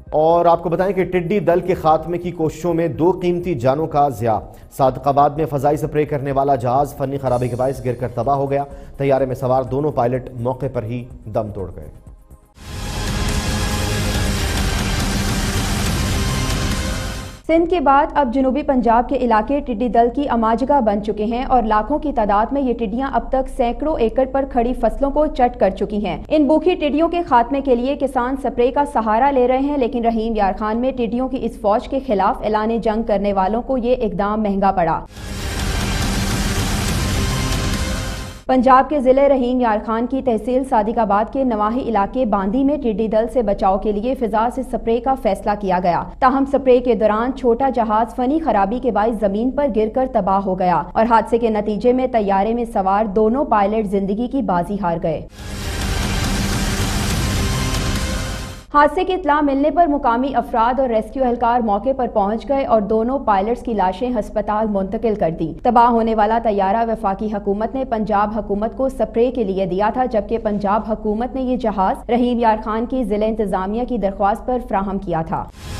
اور آپ کو بتائیں کہ ٹڈی دل کے خاتمے کی کوششوں میں 2 قیمتی جانوں کا ضیاع۔ صادق آباد میں فضائی سپرے کرنے والا جہاز فنی خرابی کے باعث گر کر تباہ ہو گیا۔ طیارے میں سوار دونوں پائلٹ موقع پر ہی دم توڑ گئے۔ سندھ کے بعد اب جنوبی پنجاب کے علاقے ٹڈی دل کی اماجگاہ بن چکے ہیں اور لاکھوں کی تعداد میں یہ ٹڈیاں اب تک سینکڑوں ایکڑ پر کھڑی فصلوں کو چٹ کر چکی ہیں۔ ان بھوکی ٹڈیوں کے خاتمے کے لیے کسان سپرے کا سہارا لے رہے ہیں، لیکن رحیم یار خان میں ٹڈیوں کی اس فوج کے خلاف اعلان جنگ کرنے والوں کو یہ اقدام مہنگا پڑا۔ پنجاب کے ضلع رحیم یار خان کی تحصیل صادق آباد کے نواحی علاقے باندی میں ٹڈی دل سے بچاؤ کے لیے فضا سے سپرے کا فیصلہ کیا گیا، تاہم سپرے کے دوران چھوٹا جہاز فنی خرابی کے باعث زمین پر گر کر تباہ ہو گیا اور حادثے کے نتیجے میں طیارے میں سوار دونوں پائلٹ زندگی کی بازی ہار گئے۔ حادثے کی اطلاع ملنے پر مقامی افراد اور ریسکیو اہلکار موقع پر پہنچ گئے اور دونوں پائلٹس کی لاشیں ہسپتال منتقل کر دیں۔ تباہ ہونے والا طیارہ وفاقی حکومت نے پنجاب حکومت کو سپرے کے لیے دیا تھا، جبکہ پنجاب حکومت نے یہ جہاز رحیم یار خان کی ضلع انتظامیہ کی درخواست پر فراہم کیا تھا۔